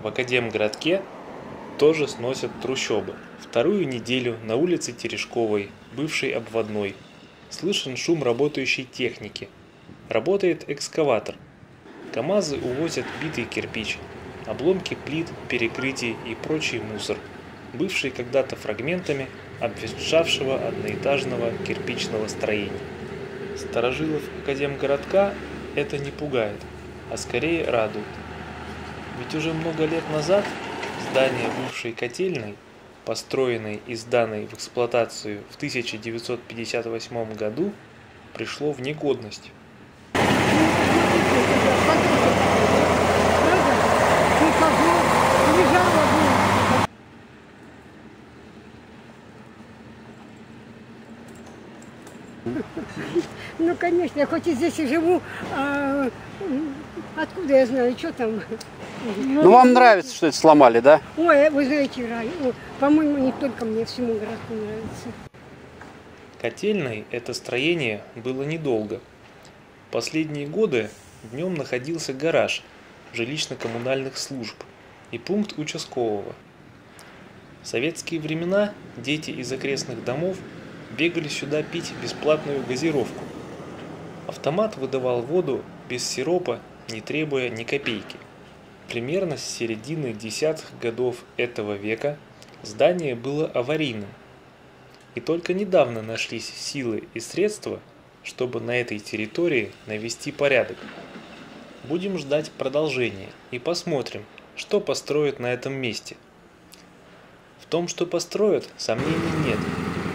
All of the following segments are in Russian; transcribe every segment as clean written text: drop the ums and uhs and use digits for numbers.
в Академгородке тоже сносят трущобы. Вторую неделю на улице Терешковой, бывшей обводной, слышен шум работающей техники. Работает экскаватор. КАМАЗы увозят битый кирпич, обломки плит, перекрытий и прочий мусор, бывший когда-то фрагментами обветшавшего одноэтажного кирпичного строения. Старожилов Академгородка это не пугает, а скорее радует. Ведь уже много лет назад здание бывшей котельной, построенной и сданной в эксплуатацию в 1958 году, пришло в негодность. Ну, конечно, я хоть и здесь и живу, откуда я знаю, что там? Ну, вам нравится, что это сломали, да? Ой, вы знаете, по-моему, не только мне, всему городку нравится. Котельной это строение было недолго. Последние годы днем находился гараж жилищно-коммунальных служб и пункт участкового. В советские времена дети из окрестных домов бегали сюда пить бесплатную газировку. Автомат выдавал воду без сиропа, не требуя ни копейки. Примерно с середины десятых годов этого века здание было аварийным. И только недавно нашлись силы и средства, чтобы на этой территории навести порядок. Будем ждать продолжения и посмотрим, что построят на этом месте. В том, что построят, сомнений нет.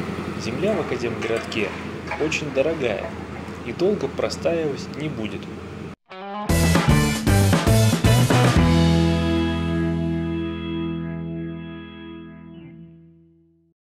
Земля в Академгородке очень дорогая и долго простаивать не будет.